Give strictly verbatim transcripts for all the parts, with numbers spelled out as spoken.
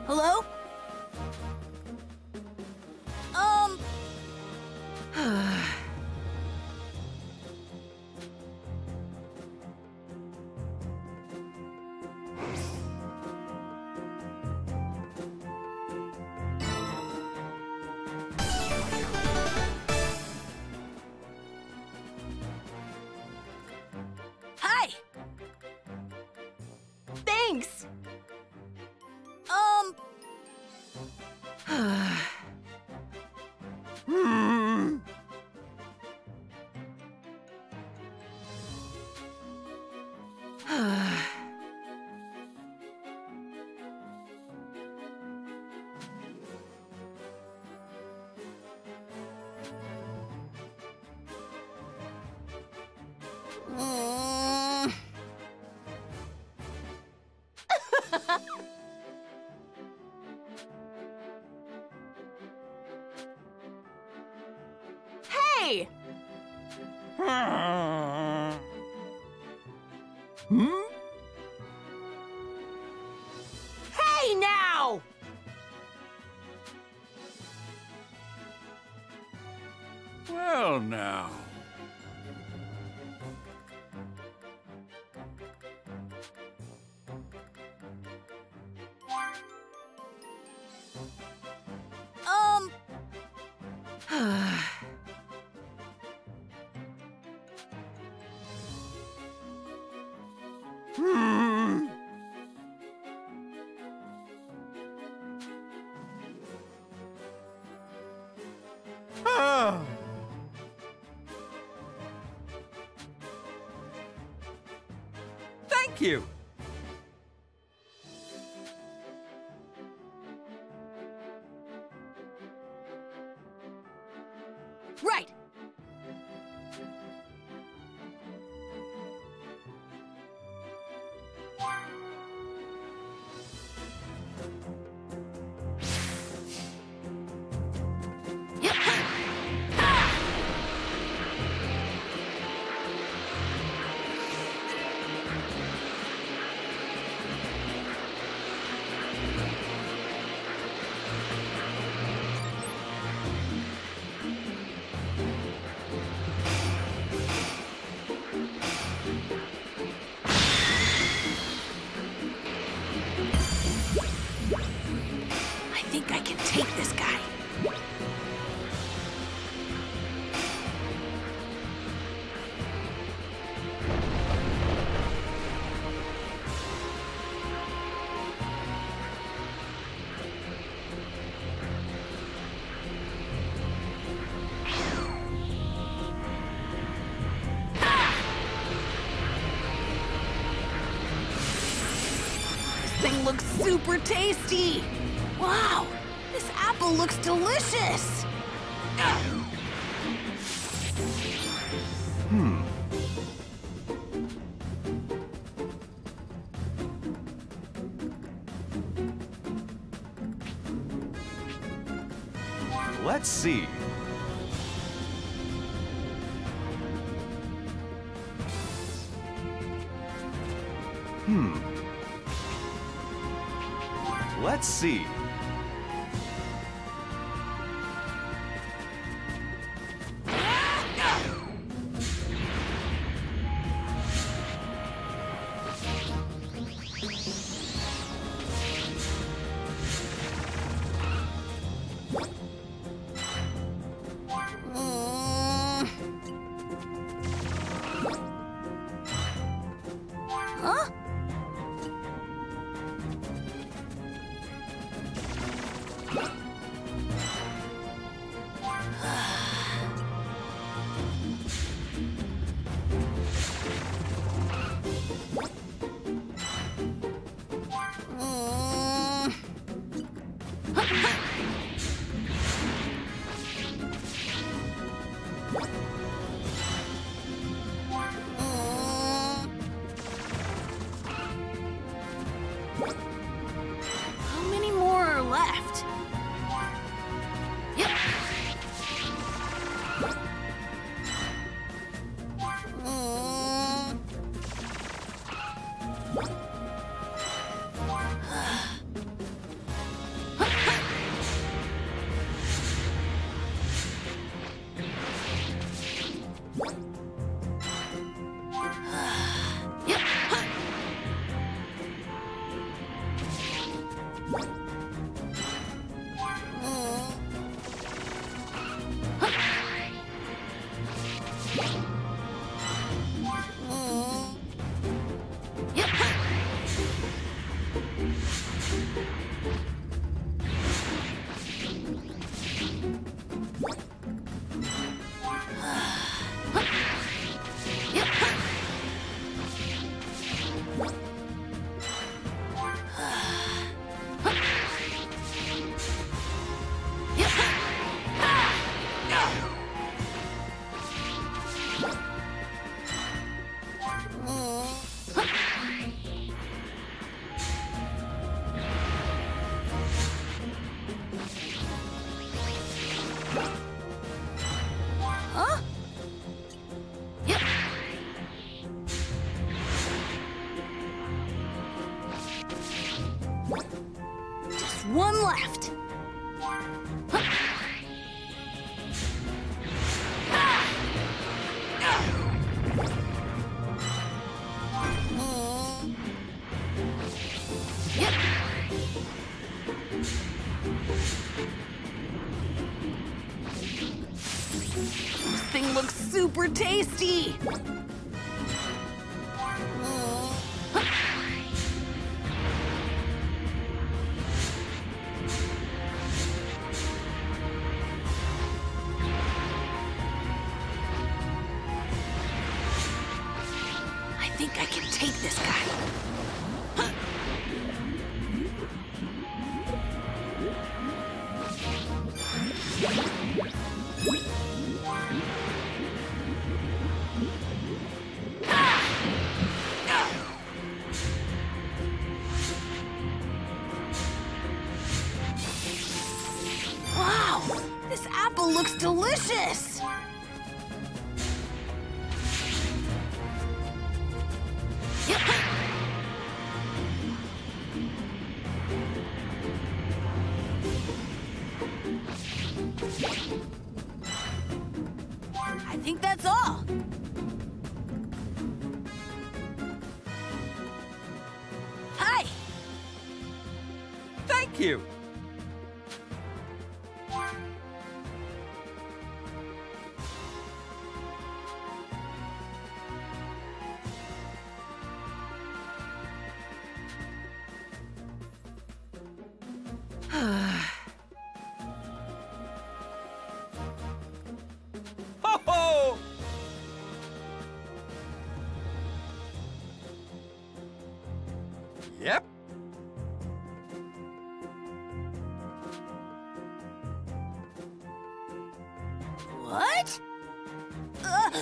Hello? Um... Hi! Thanks! Um... Hmm. Mm. Hey! Hmm? Hey now! Well, now. Um... Hmm. Ah. Thank you. Right! I think I can take this guy. This thing looks super tasty! Wow! This apple looks delicious! Hmm. Let's see. Hmm. Let's see. Mm. Huh? Mm. Mm. How many more are left? Yep. Mm. Just one left. Yep. This thing looks super tasty. I think I can take this guy. Wow, this apple looks delicious. Yep. I think that's all. Hi. Thank you. Ho ho! Yep. What? Uh.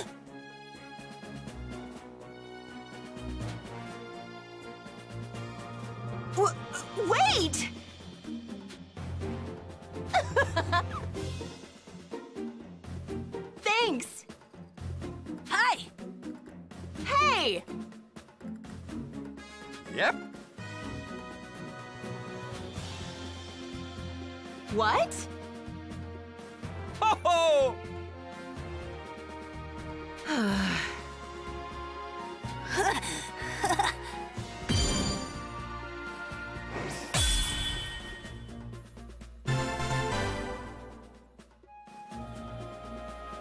W- wait! Thanks. Hi. Hey! Yep. What? Ho ho!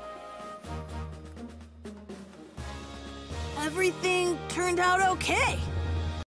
Everything turned out okay.